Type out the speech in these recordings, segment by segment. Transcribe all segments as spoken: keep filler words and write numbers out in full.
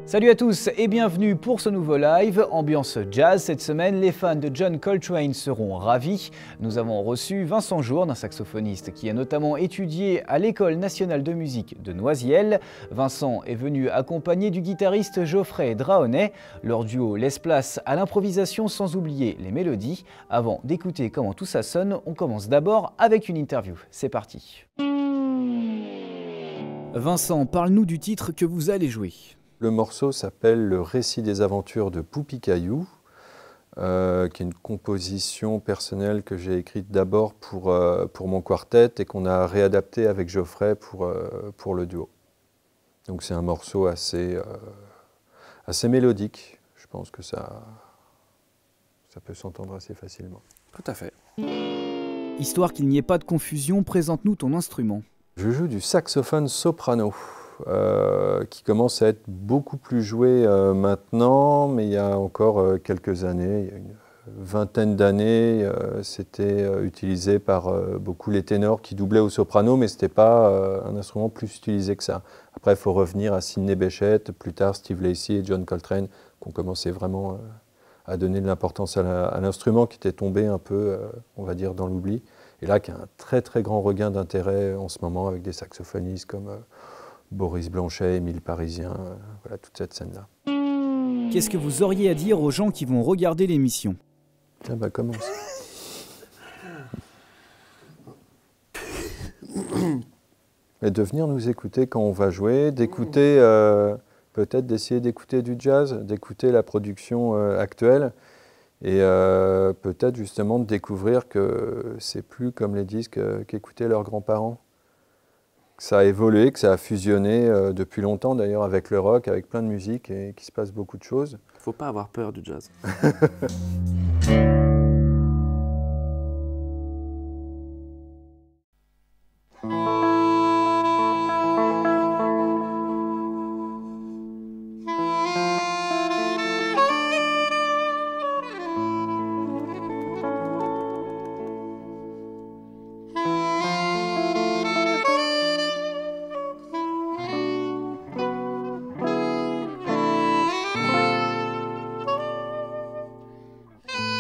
Salut à tous et bienvenue pour ce nouveau live, ambiance jazz. Cette semaine, les fans de John Coltrane seront ravis. Nous avons reçu Vincent Journe, un saxophoniste qui a notamment étudié à l'École nationale de musique de Noisiel. Vincent est venu accompagné du guitariste Geoffrey Draonnet. Leur duo laisse place à l'improvisation sans oublier les mélodies. Avant d'écouter comment tout ça sonne, on commence d'abord avec une interview. C'est parti. Vincent, parle-nous du titre que vous allez jouer. Le morceau s'appelle « Le récit des aventures de Poupi Caillou euh, », qui est une composition personnelle que j'ai écrite d'abord pour, euh, pour mon quartet et qu'on a réadapté avec Geoffrey pour, euh, pour le duo. Donc c'est un morceau assez, euh, assez mélodique. Je pense que ça, ça peut s'entendre assez facilement. Tout à fait. Histoire qu'il n'y ait pas de confusion, présente-nous ton instrument. Je joue du saxophone soprano. Euh, qui commence à être beaucoup plus joué euh, maintenant, mais il y a encore euh, quelques années, il y a une vingtaine d'années, euh, c'était euh, utilisé par euh, beaucoup les ténors qui doublaient au soprano, mais ce n'était pas euh, un instrument plus utilisé que ça. Après, il faut revenir à Sidney Bechet, plus tard Steve Lacy et John Coltrane, qui ont commencé vraiment euh, à donner de l'importance à l'instrument qui était tombé un peu, euh, on va dire, dans l'oubli. Et là, qui a un très très grand regain d'intérêt en ce moment avec des saxophonistes comme euh, Boris Blanchet, Émile Parisien, euh, voilà toute cette scène-là. Qu'est-ce que vous auriez à dire aux gens qui vont regarder l'émission? Ah bah commence. Et de venir nous écouter quand on va jouer, d'écouter, euh, peut-être d'essayer d'écouter du jazz, d'écouter la production euh, actuelle, et euh, peut-être justement de découvrir que c'est plus comme les disques euh, qu'écoutaient leurs grands-parents. Que ça a évolué, que ça a fusionné euh, depuis longtemps d'ailleurs avec le rock, avec plein de musique et qu'il se passe beaucoup de choses. Faut pas avoir peur du jazz.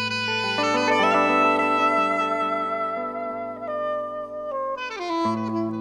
Thank you.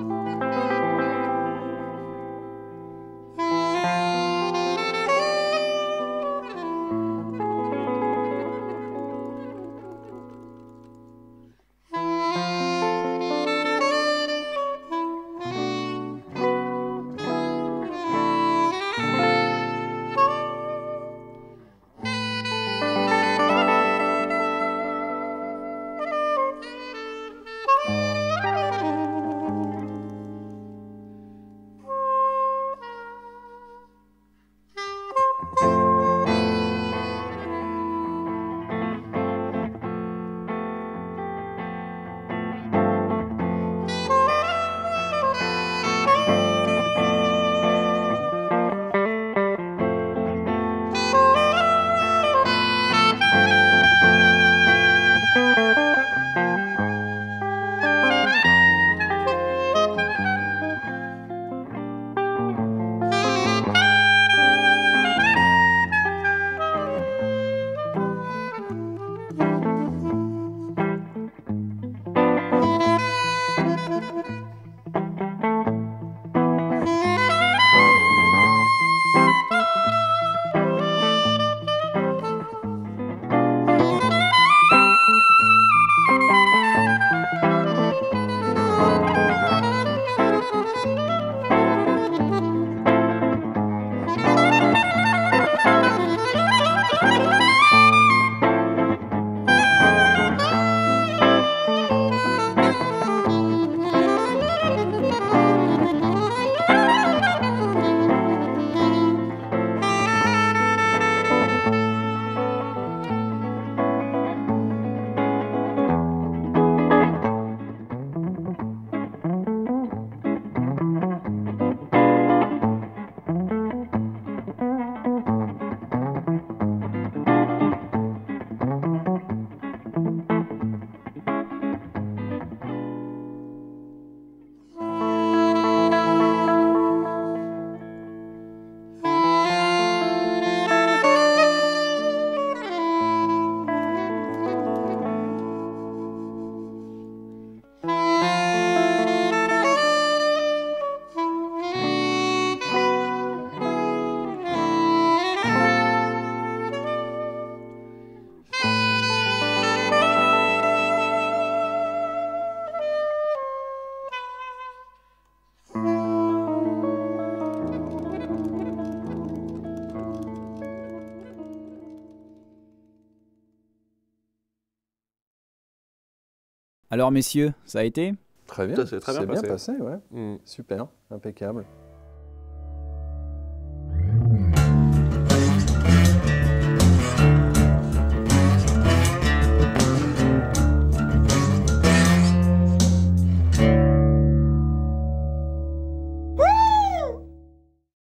Alors messieurs, ça a été? Très bien, Ça s'est très bien c'est bien passé. passé, ouais. Mm. Super, impeccable.